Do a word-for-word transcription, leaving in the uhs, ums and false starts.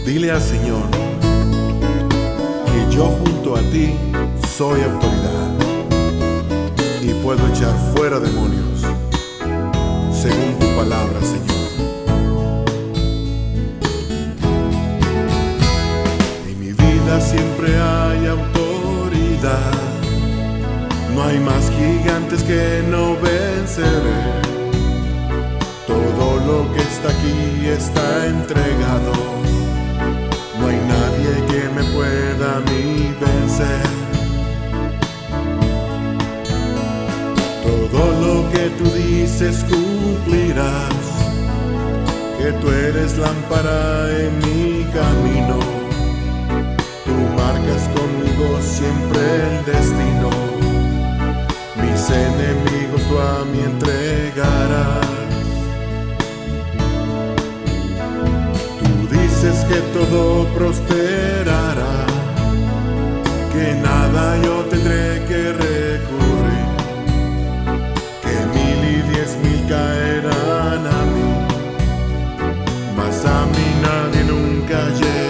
Dile al Señor que yo junto a ti soy autoridad y puedo echar fuera demonios según tu palabra, Señor. En mi vida siempre hay autoridad, no hay más gigantes que no venceré. Todo lo que está aquí está entregado, no hay nadie que me pueda a mí vencer. Todo lo que tú dices cumplirás, que tú eres lámpara en mi camino. Tú marcas conmigo siempre el destino, mis enemigos tú a mí entregarás. Dices que todo prosperará, que nada yo tendré que recurrir, que mil y diez mil caerán a mí, mas a mí nadie nunca llega.